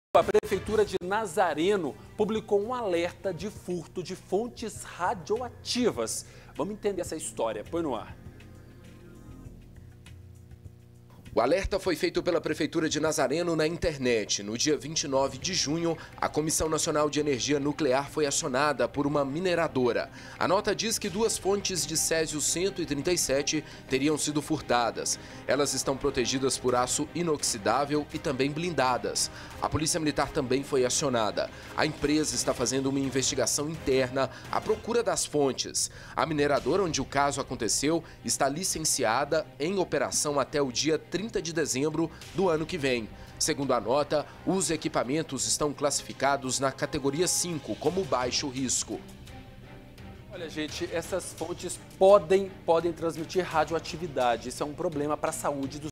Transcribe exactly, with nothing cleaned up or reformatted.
A Prefeitura de Nazareno publicou um alerta de furto de fontes radioativas. Vamos entender essa história. Põe no ar. O alerta foi feito pela Prefeitura de Nazareno na internet. No dia vinte e nove de junho, a Comissão Nacional de Energia Nuclear foi acionada por uma mineradora. A nota diz que duas fontes de césio cento e trinta e sete teriam sido furtadas. Elas estão protegidas por aço inoxidável e também blindadas. A Polícia Militar também foi acionada. A empresa está fazendo uma investigação interna à procura das fontes. A mineradora onde o caso aconteceu está licenciada em operação até o dia trinta de dezembro do ano que vem. Segundo a nota, os equipamentos estão classificados na categoria cinco, como baixo risco. Olha, gente, essas fontes podem, podem transmitir radioatividade. Isso é um problema para a saúde dos